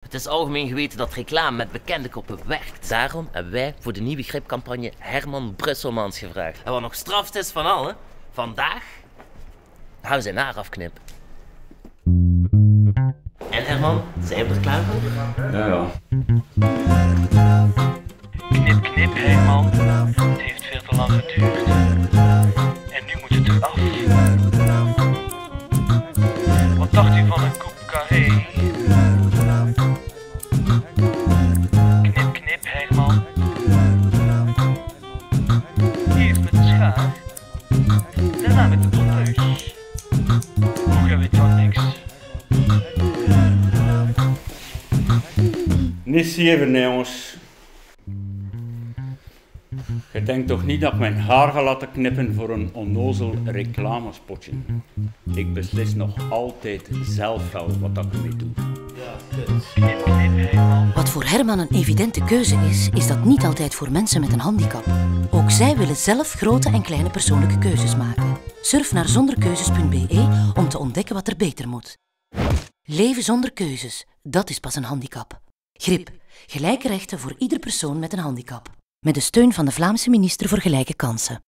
Het is algemeen geweten dat reclame met bekende koppen werkt. Daarom hebben wij voor de nieuwe gripcampagne Herman Brusselmans gevraagd. En wat nog strafst is van al, hè? Vandaag gaan we zijn haar afknippen. En Herman, zijn we er klaar voor? Ja. Knip, knip, Herman. Het heeft veel te lang geduurd. En nu moet het eraf. Wat dacht u van een coupe carré? Knip, knip, Herman. Eerst met de schaar. Daarna met de tondeus. Och, jij weet van niks. Niet zeven, jongens. Je denkt toch niet dat ik mijn haar ga laten knippen voor een onnozel reclamespotje? Ik beslis nog altijd zelf wel wat ik ermee doe. Knip, knip, Herman. Wat voor Herman een evidente keuze is dat niet altijd voor mensen met een handicap. Ook zij willen zelf grote en kleine persoonlijke keuzes maken. Surf naar zonderkeuzes.be om te ontdekken wat er beter moet. Leven zonder keuzes, dat is pas een handicap. Grip, gelijke rechten voor ieder persoon met een handicap. Met de steun van de Vlaamse minister voor Gelijke Kansen.